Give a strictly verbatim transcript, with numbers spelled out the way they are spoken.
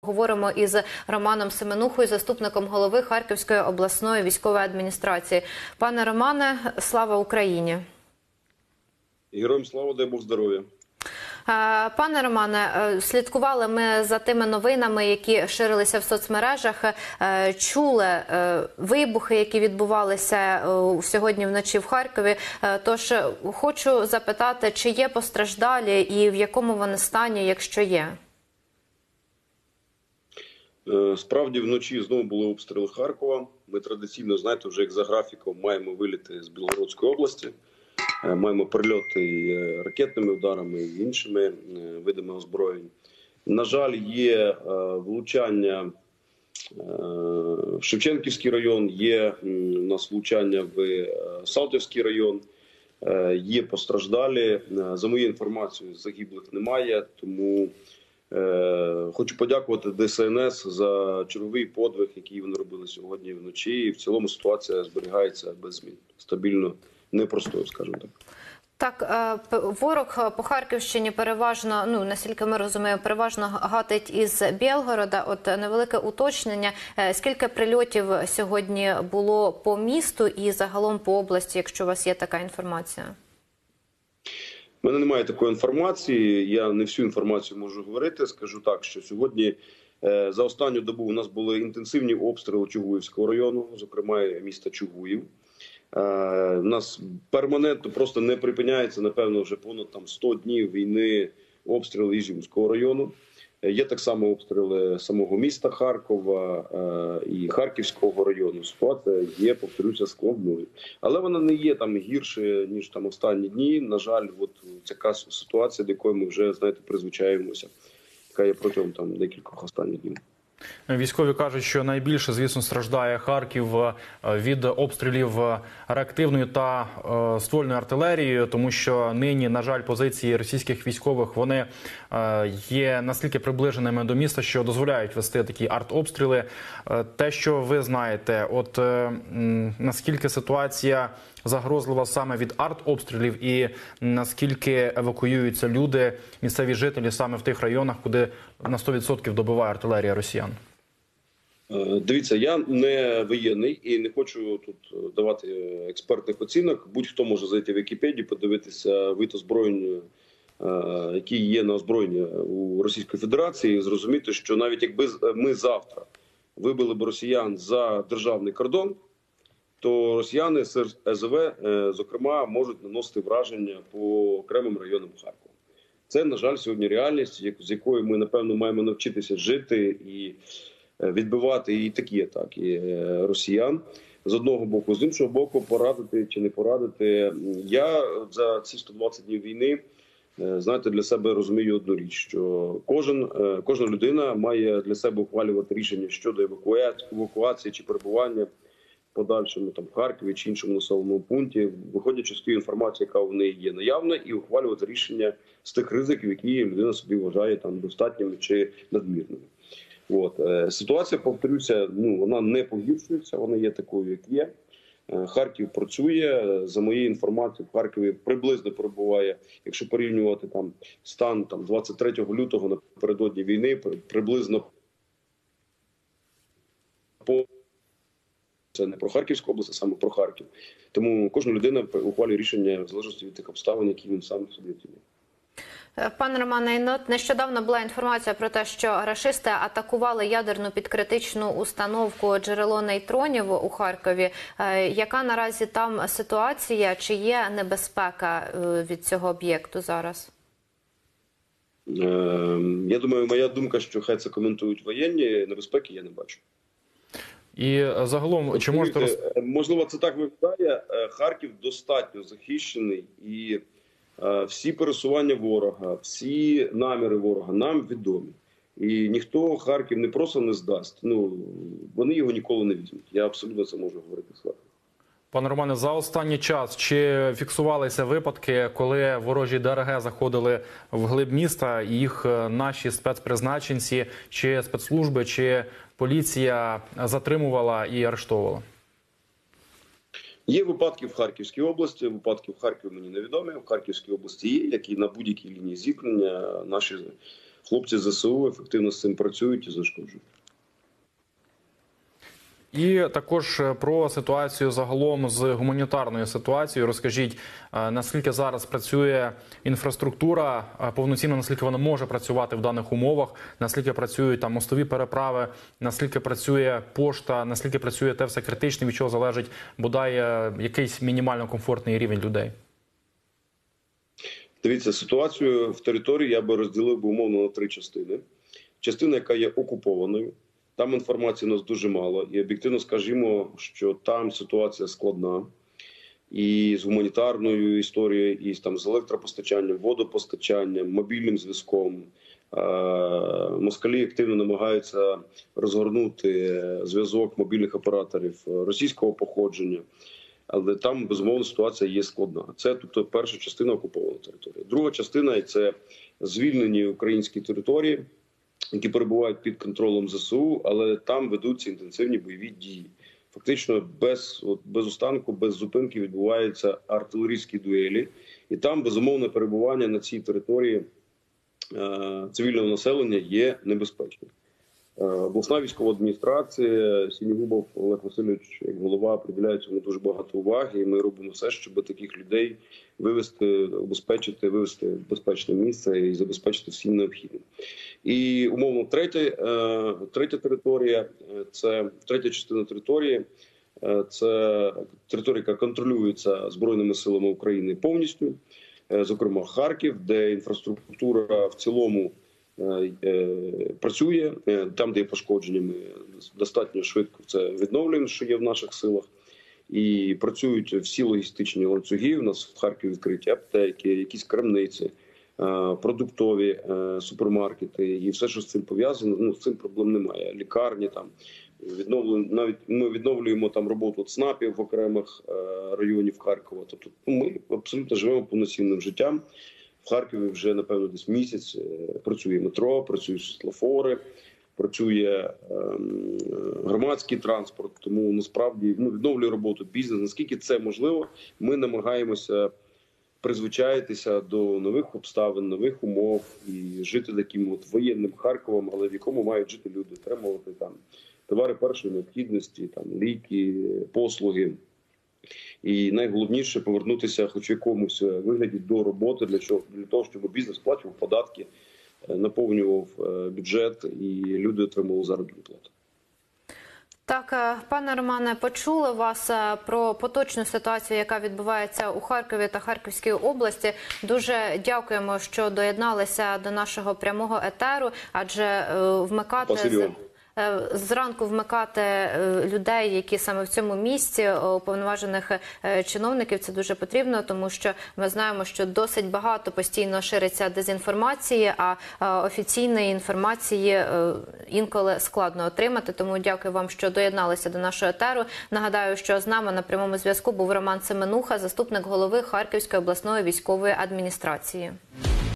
Говоримо із Романом Семенухою, заступником голови Харківської обласної військової адміністрації. Пане Романе, слава Україні! Героям слава, дай Бог здоров'я! Пане Романе, слідкували ми за тими новинами, які ширилися в соцмережах. Чули вибухи, які відбувалися сьогодні вночі в Харкові. Тож хочу запитати, чи є постраждалі і в якому вони стані, якщо є? Справді, вночі знову були обстріли Харкова. Ми традиційно, знаєте, вже як за графіком маємо виліти з Білгородської області. Маємо прильоти і ракетними ударами, і іншими видами озброєнь. На жаль, є влучання в Шевченківський район, є у нас влучання в Салтівський район, є постраждалі. За моєю інформацією, загиблих немає, тому хочу подякувати Де Ес Ен Ес за черговий подвиг, який вони робили сьогодні вночі. І в цілому ситуація зберігається без змін, стабільно. Непростою, скажімо так. Так, ворог по Харківщині переважно, ну, наскільки ми розуміємо, переважно гатить із Білгорода. От невелике уточнення. Скільки прильотів сьогодні було по місту і загалом по області, якщо у вас є така інформація? У мене немає такої інформації, я не всю інформацію можу говорити. Скажу так, що сьогодні за останню добу у нас були інтенсивні обстріли Чугуївського району, зокрема міста Чугуїв. У нас перманентно просто не припиняється, напевно, вже понад там сто днів війни обстріли Ізюмського району. Є так само обстріли самого міста Харкова і Харківського району. Ситуація є, повторюся, складною. Але вона не є там гірше, ніж там останні дні. На жаль, от така ситуація, до якої ми вже, знаєте, призвичаємося, яка є протягом там декількох останніх днів. Військові кажуть, що найбільше, звісно, страждає Харків від обстрілів реактивною та ствольною артилерією, тому що нині, на жаль, позиції російських військових, вони є настільки приближеними до міста, що дозволяють вести такі артобстріли. Те, що ви знаєте, от наскільки ситуація загрозлива саме від артобстрілів і наскільки евакуюються люди, місцеві жителі саме в тих районах, куди на сто відсотків добиває артилерія росіян? Дивіться, я не воєнний і не хочу тут давати експертних оцінок. Будь-хто може зайти в Вікіпедію, подивитися вид озброєння, які є на озброєнні у Російської Федерації, і зрозуміти, що навіть якби ми завтра вибили б росіян за державний кордон, то росіяни з Ес Зе Ве, зокрема, можуть наносити враження по окремим районам Харкова. Це, на жаль, сьогодні реальність, з якою ми, напевно, маємо навчитися жити і відбивати і такі атаки росіян. З одного боку. З іншого боку, порадити чи не порадити. Я за ці сто двадцять днів війни, знаєте, для себе розумію одну річ, що кожен, кожна людина має для себе ухвалювати рішення щодо евакуації чи перебування подальшому там в Харкові чи іншому населеному пункті, виходячи з тієї інформації, яка в неї є наявна, і ухвалювати рішення з тих ризиків, які людина собі вважає там достатніми чи надмірними. От ситуація, повторюся, ну вона не погіршується, вона є такою, як є. Харків працює. За моєю інформацією, в Харкові приблизно перебуває, якщо порівнювати там стан там двадцять третього лютого напередодні війни, приблизно по це не про Харківську область, а саме про Харків. Тому кожна людина ухвалює рішення в залежності від тих обставин, які він сам собі оцінює. Пане Романе, нещодавно була інформація про те, що рашисти атакували ядерну підкритичну установку джерело нейтронів у Харкові. Яка наразі там ситуація? Чи є небезпека від цього об'єкту зараз? Я думаю, моя думка, що хай це коментують воєнні, небезпеки я не бачу. І загалом, чи можете... Роз... Можливо, це так виглядає. Харків достатньо захищений і всі пересування ворога, всі наміри ворога нам відомі. І ніхто Харків не просто не здасть. Ну, вони його ніколи не візьмуть. Я абсолютно це можу говорити з вами. Пане Романе, за останній час чи фіксувалися випадки, коли ворожі Де Ер Ге заходили в глиб міста, і їх наші спецпризначенці, чи спецслужби, чи поліція затримувала і арештовувала? Є випадки в Харківській області, випадки в Харкові мені невідомі. В Харківській області є, як і на будь-якій лінії зіткнення. Наші Хлопці з ЗСУ ефективно з цим працюють і знешкоджують. І також про ситуацію загалом з гуманітарною ситуацією. Розкажіть, наскільки зараз працює інфраструктура повноцінно, наскільки вона може працювати в даних умовах, наскільки працюють там мостові переправи, наскільки працює пошта, наскільки працює те все критичне, від чого залежить бодай якийсь мінімально комфортний рівень людей? Дивіться, ситуацію в території я би розділив би умовно на три частини. Частина, яка є окупованою. Там інформації у нас дуже мало. І об'єктивно скажімо, що там ситуація складна. І з гуманітарною історією, і там, з електропостачанням, водопостачанням, мобільним зв'язком. Москалі активно намагаються розгорнути зв'язок мобільних операторів російського походження. Але там, безумовно, ситуація є складна. Це тобто, перша частина окупованої території. Друга частина – це звільнені українські території, які перебувають під контролем ЗСУ, але там ведуться інтенсивні бойові дії. Фактично без, от, без устанку, без зупинки відбуваються артилерійські дуелі. І там, безумовне перебування на цій території е- цивільного населення є небезпечним. Е- обласна військова адміністрація, Сінігубов Олег Васильович, як голова, приділяє цьому дуже багато уваги. І ми робимо все, щоб таких людей вивести, обезпечити, вивести в безпечне місце і забезпечити всім необхідним. І, умовно, третя, е, третя територія, це третя частина території, е, це територія, яка контролюється Збройними силами України повністю, е, зокрема Харків, де інфраструктура в цілому е, е, працює, е, там, де є пошкодження, ми достатньо швидко це відновлюємо, що є в наших силах. І працюють всі логістичні ланцюги. У нас в Харкові відкриті аптеки, якісь крамниці, продуктові супермаркети і все, що з цим пов'язано, ну, з цим проблем немає. Лікарні там відновлюємо, навіть ми відновлюємо там роботу ЦНАПів в окремих районів Харкова. Тобто ну, ми абсолютно живемо повноцінним життям. В Харкові вже, напевно, десь місяць працює метро, працюють світлофори, працює е, громадський транспорт, тому насправді ну, відновлює роботу бізнес. Наскільки це можливо, ми намагаємося призвичаїтися до нових обставин, нових умов і жити таким от воєнним Харковом, але в якому мають жити люди, отримувати там товари першої необхідності, там ліки, послуги. І найголовніше повернутися хоч в якомусь вигляді до роботи, для чого для того, щоб бізнес сплачував податки, наповнював бюджет і люди отримали заробітну плату. Так, пане Романе, почули вас про поточну ситуацію, яка відбувається у Харкові та Харківській області. Дуже дякуємо, що доєдналися до нашого прямого етеру, адже вмикати... Спасибо. Зранку вмикати людей, які саме в цьому місці, уповноважених чиновників, це дуже потрібно, тому що ми знаємо, що досить багато постійно шириться дезінформації, а офіційної інформації інколи складно отримати. Тому дякую вам, що доєдналися до нашого етеру. Нагадаю, що з нами на прямому зв'язку був Роман Семенуха, заступник голови Харківської обласної військової адміністрації.